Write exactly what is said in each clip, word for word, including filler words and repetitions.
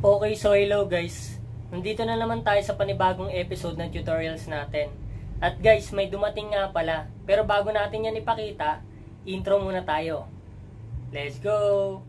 Okay, so hello guys. Nandito na naman tayo sa panibagong episode ng tutorials natin. At guys, may dumating nga pala. Pero bago natin yan ipakita, intro muna tayo. Let's go!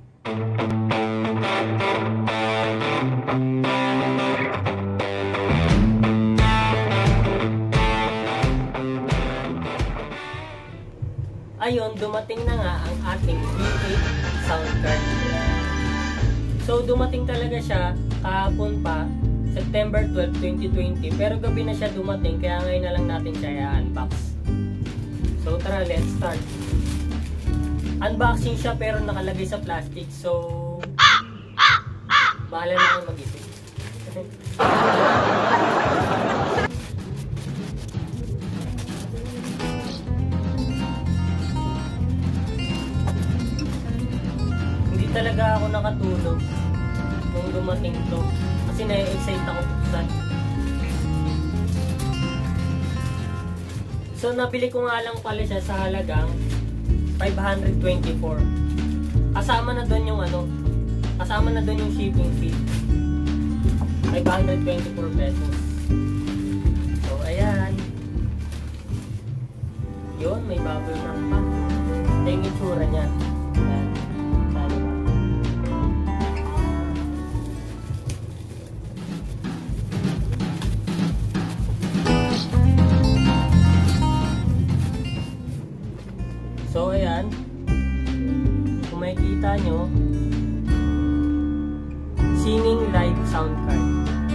Ayun, dumating na nga ang ating V eight sound card. So, dumating talaga siya kahapon pa, September twelfth, twenty twenty. Pero gabi na siya dumating, kaya ngayon na lang natin siya i-unbox. So, tara, let's start. Unboxing siya pero nakalagay sa plastic. So, bahala na kayo mag-isip. Talaga ako nakatulog nung dumating to kasi na-excite ako buksan. So nabili ko nga lang pala siya sa halagang five hundred twenty-four. Kasama na doon yung ano, kasama na doon yung shipping fee. five hundred twenty-four pesos. So ayan. Yun, may bubble wrap pa. Ito yung itsura niya. Ayan. So ayan, kung makikita nyo, singing live sound card.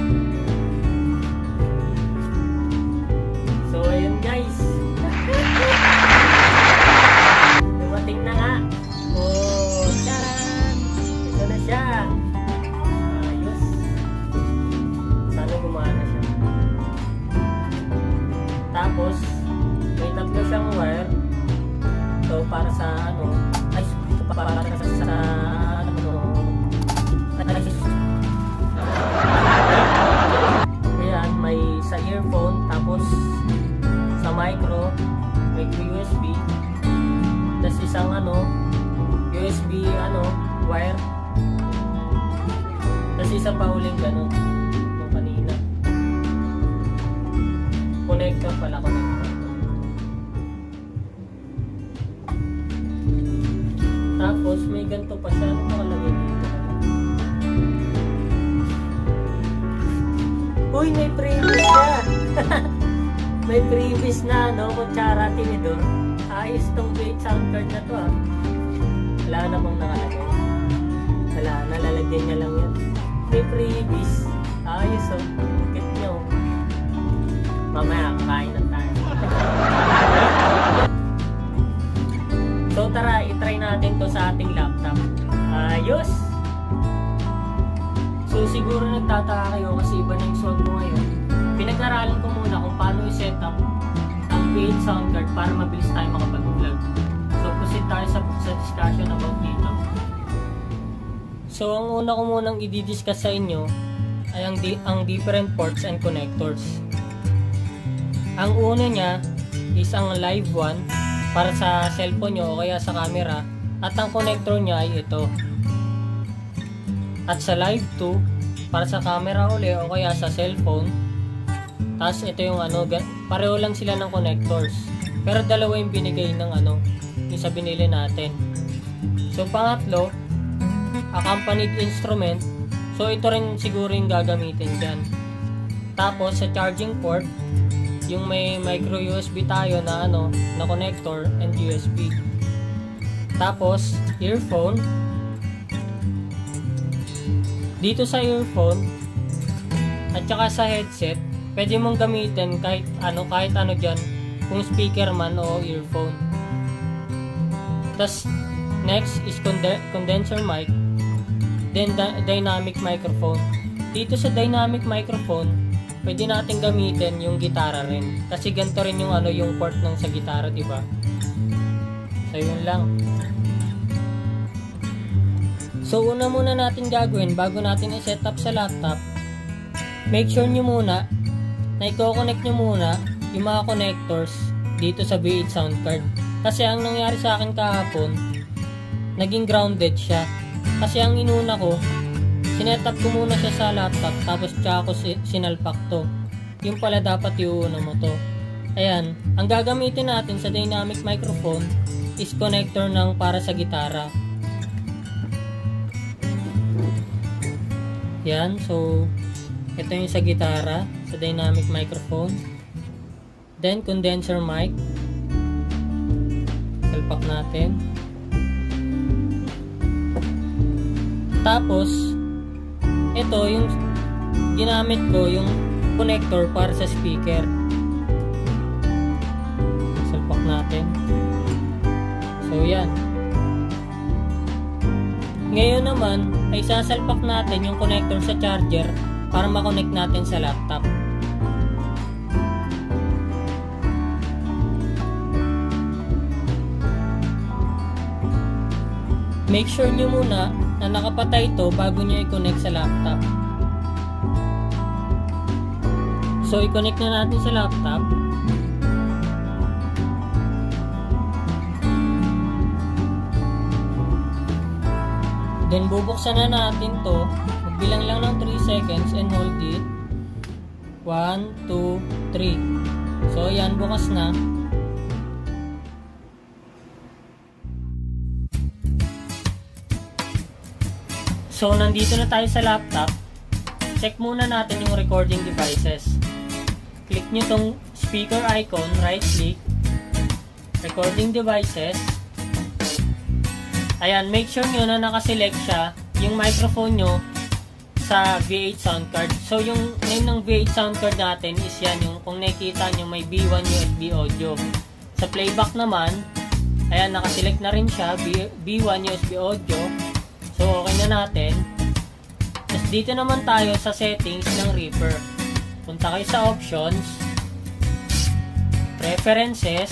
So ayan guys, dumating na nga. Oh, tcharan! Ito na siya. Ayos. Sana gumana siya. Tapos may tatlo siyang wire. So, para sa ano, ay, para sa, sa ano, ayan, may sa earphone, tapos sa micro, may U S B, tapos isang ano, U S B, ano, wire, tapos isa pa huling ganun, yung kanina, connector pala, connector. Tapos may ganito pa siya. Ano nakalagay dito? Uy, may previous siya. May previous na, no? Kutsara, tinidor. Ayos tong V eight sound card na to, ah. Wala na bang nakalagay? Wala, nalalagyan niya lang yan. May previous. Ayos, oh. Kit nyo. Mamaya, kakain na tayo. So tara, itry natin to sa ating laptop. Ayos! So siguro nagtataka kayo kasi iba na yung sound ko ngayon. Pinag-aralan ko muna kung paano i-set up ang V eight sound card para mabilis tayo makapag-vlog. So proceed tayo sa, sa discussion about dito. So ang una ko munang i-discuss sa inyo ay ang, di, ang different ports and connectors. Ang una niya is ang live one para sa cellphone nyo o kaya sa camera, at ang connector nya ay ito. At sa live two para sa camera uli o kaya sa cellphone. Tapos ito yung ano, pareho lang sila ng connectors, pero dalawa yung binigay ng ano, yung sa binili natin. So pangatlo, accompanied instrument. So ito rin siguro yung gagamitin dyan. Tapos sa charging port, yung may micro U S B tayo na ano, na connector and U S B. Tapos earphone. Dito sa earphone at saka sa headset, pwede mong gamitin kahit ano, kahit ano diyan, kung speaker man o earphone. Tapos next is condenser mic, then dynamic microphone. Dito sa dynamic microphone, pwede natin gamitin yung gitara rin. Kasi ganito rin yung ano, yung port ng sa gitara, di ba? So yun lang. So una muna natin gagawin bago natin i-set up sa laptop, make sure nyo muna na i-connect nyo muna yung mga connectors dito sa V eight sound card. Kasi ang nangyari sa akin kahapon, naging grounded siya. Kasi ang inuna ko, sinet up ko muna siya sa laptop, tapos tsaka ko sinalpak to. Yung pala dapat iuuna mo to. Ayan, ang gagamitin natin sa dynamic microphone is connector ng para sa gitara. Yan, so ito yung sa gitara, sa dynamic microphone. Then condenser mic. Salpak natin. Tapos ito yung ginamit ko, yung connector para sa speaker. Salpak natin. So yan. Ngayon naman ay sasalpak natin yung connector sa charger para makonect natin sa laptop. Make sure nyo muna na nakapatay ito bago nyo i-connect sa laptop. So i-connect na natin sa laptop. Then bubuksan na natin to. Magbilang lang ng three seconds and hold it. one, two, three. So yan, bukas na. So nandito na tayo sa laptop. Check muna natin yung recording devices. Click nyo tong speaker icon, right click, recording devices. Ayan, make sure nyo na nakaselect siya yung microphone nyo sa V eight sound card. So yung name ng V eight sound card natin is yan, yung kung nakikita nyo may B one U S B audio. Sa playback naman, ayan, nakaselect na rin siya, B one U S B audio. So okay na natin. Tapos dito naman tayo sa settings ng Reaper. Punta kayo sa options, preferences,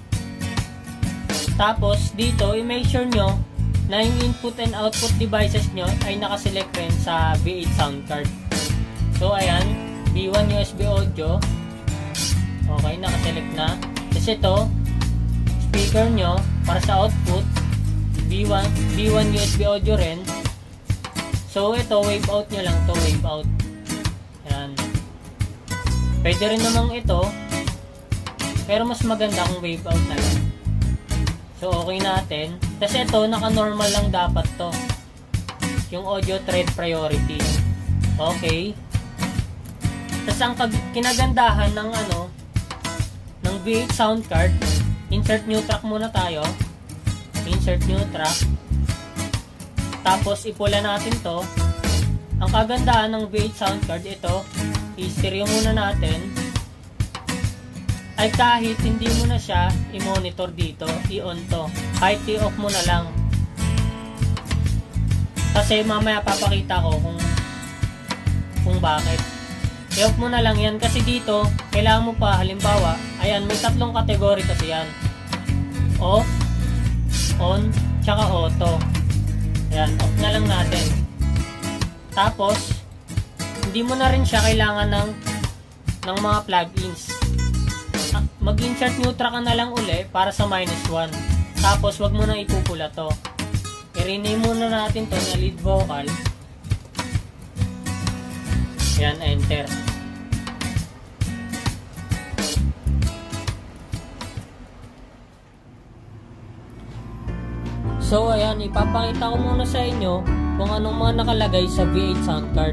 tapos dito i-make sure nyo na yung input and output devices nyo ay nakaselect rin sa V eight sound card. So ayan, B one U S B audio. Okay, nakaselect na. Kasi ito, speaker nyo para sa output, B one, B one U S B audio rin. So ito, wave out nyo lang to, wave out. Ayan. Pwede rin namang ito, pero mas maganda kung wave out na lang. So okay natin. Kasi ito, naka-normal lang dapat to. Yung audio thread priority. Okay. Tapos ang kinagandahan ng ano, ng V eight sound card, insert new track muna tayo. Insert new track. Tapos ipula natin to. Ang kagandahan ng V eight sound card, ito, i-stereo muna natin. Ay kahit hindi mo na siya i-monitor dito, i-on to. Kahit i-off mo na lang. Kasi mamaya papakita ko kung kung bakit. I-off mo na lang yan kasi dito, kailangan mo pa, halimbawa, ayan, may tatlong kategory kasi yan. Off, on, tsaka auto. Ayan, off na lang natin. Tapos, hindi mo na rin siya kailangan ng ng mga plugins. Mag-insert new track ka na lang uli para sa minus one. Tapos wag mo nang ipupula to. I-rename muna natin to na lead vocal. Ayan, enter. So ayan, ipapakita ko muna sa inyo kung anong mga nakalagay sa V eight sound card.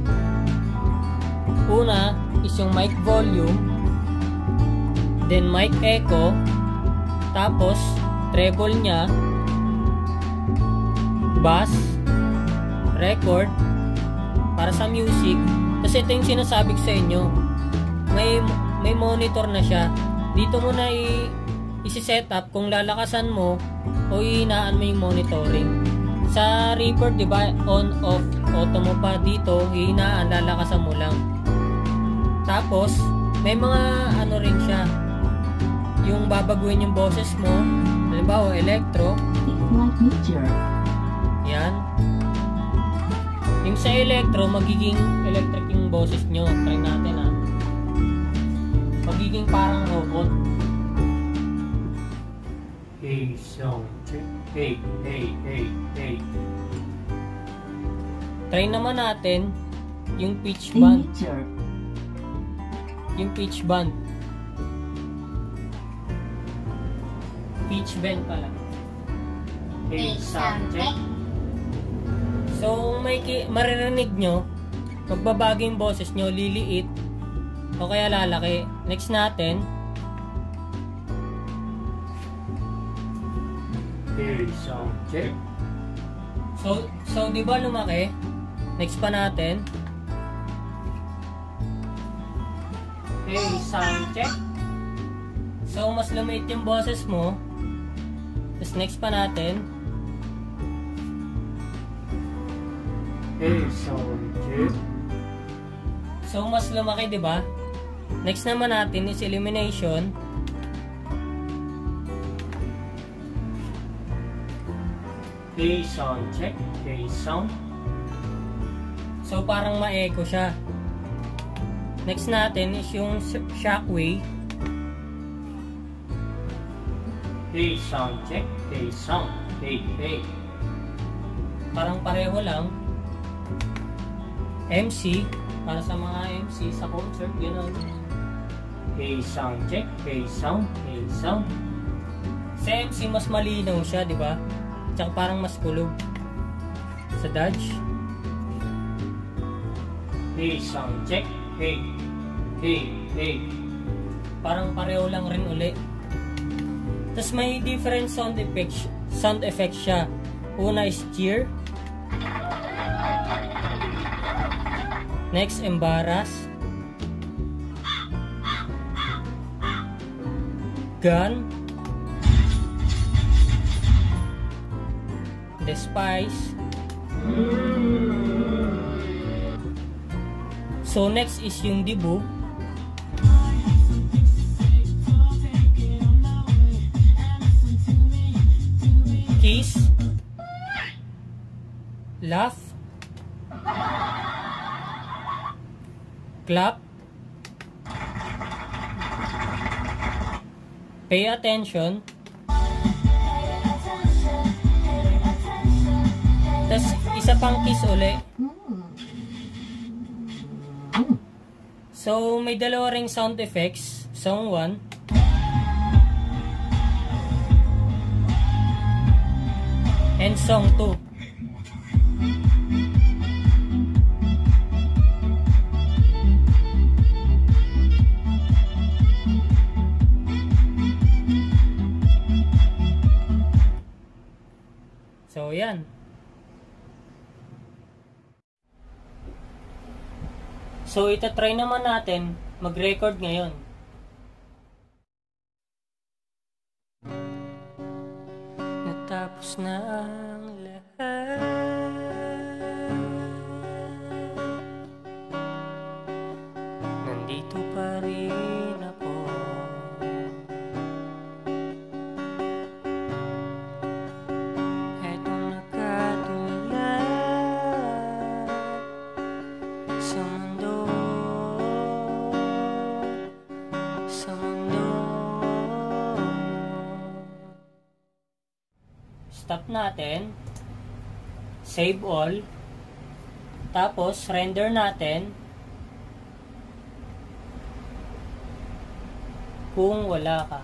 Una is yung mic volume, then mic echo, tapos treble nya, bass, record, para sa music. Kasi ito yung sinasabi ko sa inyo, may, may monitor na siya. Dito mo na i- isi-set up kung lalakasan mo o ihinaan mo yung monitoring. Sa Reaper, diba, on, off, auto mo pa. Dito, hihinaan, lalakasan mo lang. Tapos, may mga ano rin siya, yung babaguhin yung boses mo, halimbawa electro, yan. Yung sa electro, magiging electric yung boses nyo. Try natin ha. Magiging parang robot. Hey, sound check. Hey, hey, hey, hey. Try naman natin yung pitch band. Yung pitch band. Pitch bend pala. Okay, sound check. So, may maririnig nyo, magbabago yung boses nyo, liliit, o kaya lalaki. Next natin. Okay, sound check. So, so di ba lumaki? Next pa natin. Okay, sound check. So, mas lumiit yung boses mo. Tapos next pa natin. Okay, sound check. So, mas lumaki, di ba? Next naman natin is elimination. Okay, sound check. Okay, sound. So, parang ma-echo siya. Next natin is yung shockwave. Okay, sound check. Okay, sound. Okay, okay. Parang pareho lang. M C. Para sa mga M C sa concert, gano'n. Okay, sound check. Okay, sound. Okay, sound. Sa M C, mas malinaw siya, di ba? Tsaka parang mas kulog. Sa Dodge. Okay, sound check. Okay. Okay, okay. Parang pareho lang rin uli. Tapos may different sound effects, sound effects siya. Una is cheer. Next, embarrass. Gun. Despise. So next is yung dibu. Kiss. Laugh. Clap. Pay attention. Tapos isa pang kiss uli. So may dalawa ring sound effects. Song one. And song two. So, yan. So, itatry naman natin mag-record ngayon. Natapos na ang lahat. Nandito pa rin ako. Etong nakatulad sa mundo, sa mundo. Stop natin. Save all. Tapos, render natin. Kung wala ka.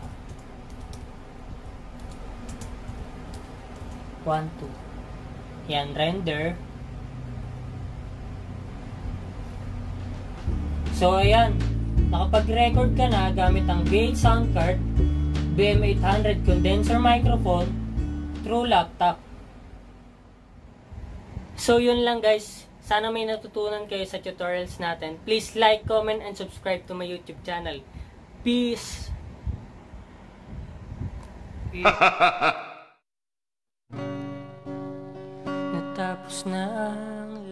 one, two. Yan, render. So, ayan. Nakapag-record ka na gamit ang V eight sound card, B M eight hundred condenser microphone, through laptop. So, yun lang guys. Sana may natutunan kayo sa tutorials natin. Please like, comment, and subscribe to my YouTube channel. Peace! Peace. Natapos na ang